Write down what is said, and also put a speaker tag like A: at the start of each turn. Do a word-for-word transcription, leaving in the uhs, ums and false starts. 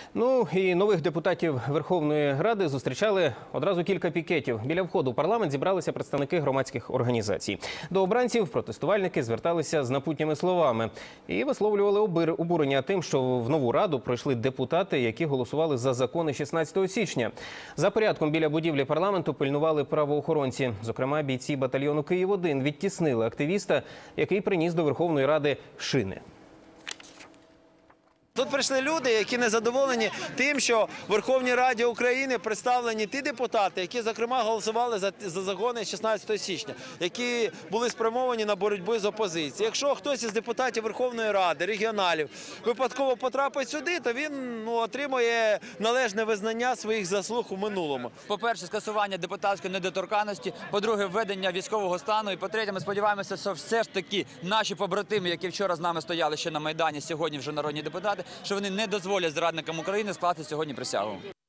A: Ну і нових депутатів Верховної Ради зустрічали одразу кілька пікетів. Біля входу в парламент зібралися представники громадських організацій. До обранців протестувальники зверталися з напутніми словами і висловлювали обурення тим, що в нову раду пройшли депутати, які голосували за закони шістнадцятого січня. За порядком біля будівлі парламенту пильнували правоохоронці. Зокрема, бійці батальйону «Київ один» відтіснили активіста, який приніс до Верховної Ради шини.
B: Тут прийшли люди, які не задоволені тим, що в Верховній Раді України представлені ті депутати, які, зокрема, голосували за, за закони шістнадцятого січня, які були спрямовані на боротьбу з опозицією. Якщо хтось із депутатів Верховної Ради, регіоналів, випадково потрапить сюди, то він ну, отримує належне визнання своїх заслуг у минулому.
C: По-перше, скасування депутатської недоторканності, по-друге, введення військового стану, і по-третє, ми сподіваємося, що все ж таки наші побратими, які вчора з нами стояли ще на Майдані, сьогодні вже народні депутати, що вони не дозволять зрадникам України скласти сьогодні присягу.